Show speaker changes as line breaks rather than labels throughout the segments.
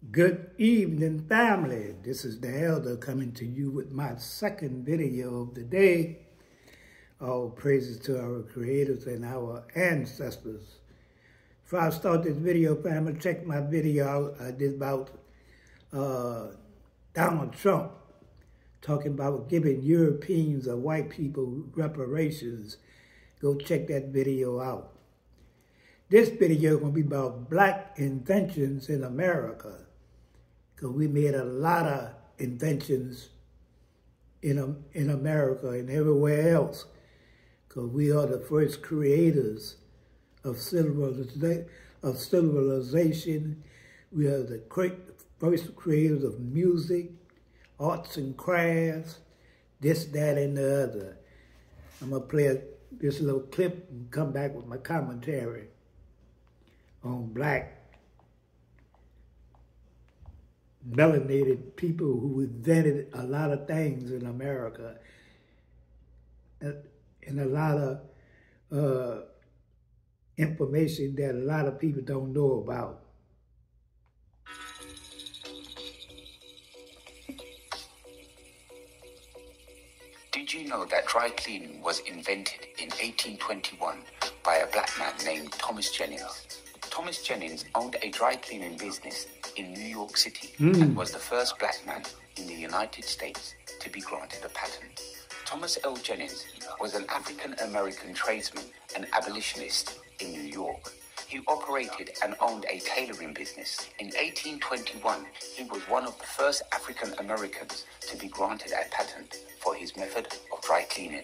Good evening, family. This is the Elder coming to you with my second video of the day. All praises to our creators and our ancestors. Before I start this video, family, check my video out I did about Donald Trump talking about giving Europeans or white people reparations. Go check that video out. This video is going to be about black inventions in America. Because we made a lot of inventions in America and everywhere else. Because we are the first creators of civilization. We are the first creators of music, arts and crafts, this, that, and the other. I'm going to play this little clip and come back with my commentary on black melanated people who invented a lot of things in America and a lot of information that a lot of people don't know about.
Did you know that dry cleaning was invented in 1821 by a black man named Thomas Jennings? Thomas Jennings owned a dry cleaning business in New York City and was the first black man in the United States to be granted a patent. Thomas L. Jennings was an African-American tradesman and abolitionist in New York. He operated and owned a tailoring business. In 1821, he was one of the first African-Americans to be granted a patent for his method of dry cleaning.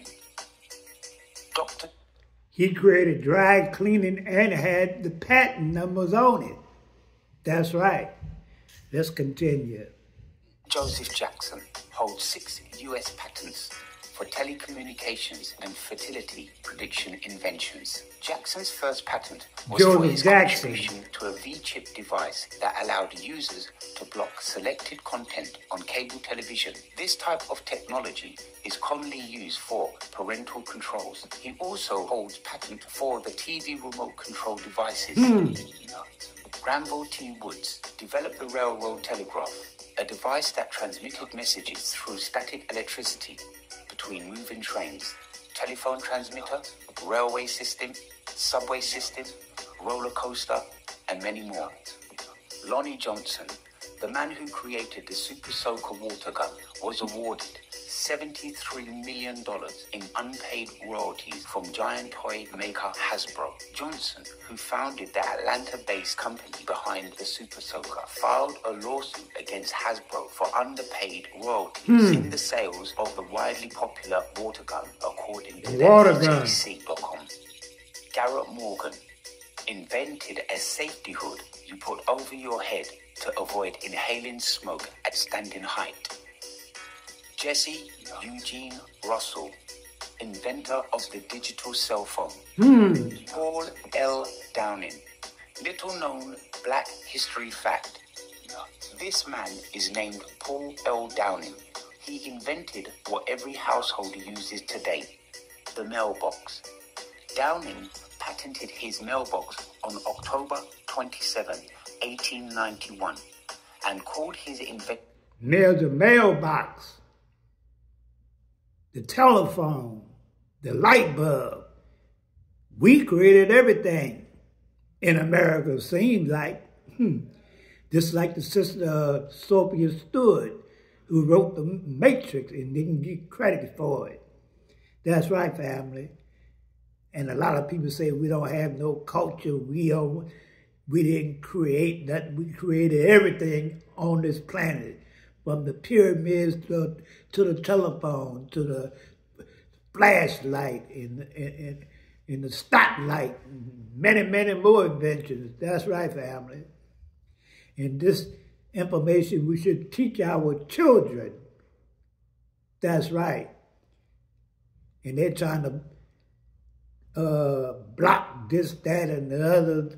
He created dry cleaning and had the patent numbers on it. That's right. Let's continue.
Joseph Jackson holds 6 U.S. patents for telecommunications and fertility prediction inventions. Jackson's first patent was for his contribution to a V-chip device that allowed users to block selected content on cable television. This type of technology is commonly used for parental controls. He also holds patent for the TV remote control devices. Granville T. Woods developed the railroad telegraph, a device that transmitted messages through static electricity between moving trains, telephone transmitter, railway system, subway system, roller coaster, and many more. Lonnie Johnson, the man who created the Super Soaker water gun, was awarded $73 million in unpaid royalties from giant toy maker Hasbro. Johnson, who founded the Atlanta-based company behind the Super Soaker, filed a lawsuit against Hasbro for underpaid royalties in the sales of the widely popular water gun, according to NBC.com. Garrett Morgan invented a safety hood you put over your head to avoid inhaling smoke at standing height. Jesse Eugene Russell, inventor of the digital cell phone. Paul L. Downing, little known black history fact. This man is named Paul L. Downing. He invented what every household uses today, the mailbox. Downing patented his mailbox on October 27, 1891, and called his invention...
There's a mailbox, the telephone, the light bulb. We created everything in America, it seems like. Just like the sister Sophia Stewart, who wrote The Matrix and didn't get credit for it. That's right, family. And a lot of people say we don't have no culture, we didn't create that. We created everything on this planet, from the pyramids to the telephone, to the flashlight, and the spotlight, many, many more inventions. That's right, family. And this information we should teach our children. That's right. And they're trying to block this, that, and the other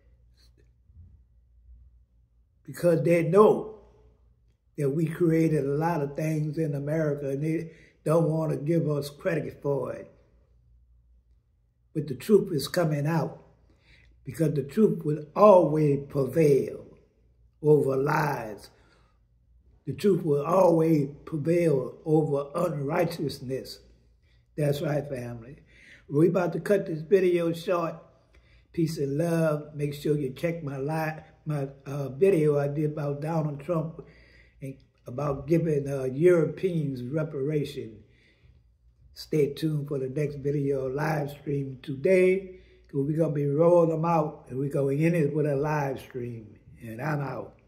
because they know that we created a lot of things in America and they don't want to give us credit for it. But the truth is coming out because the truth will always prevail. over lies. The truth will always prevail over unrighteousness. That's right, family. We're about to cut this video short. Peace and love. Make sure you check my video I did about Donald Trump and about giving Europeans reparation. Stay tuned for the next video live stream today, because we're going to be rolling them out, and we're going to end it with a live stream. And I'm out.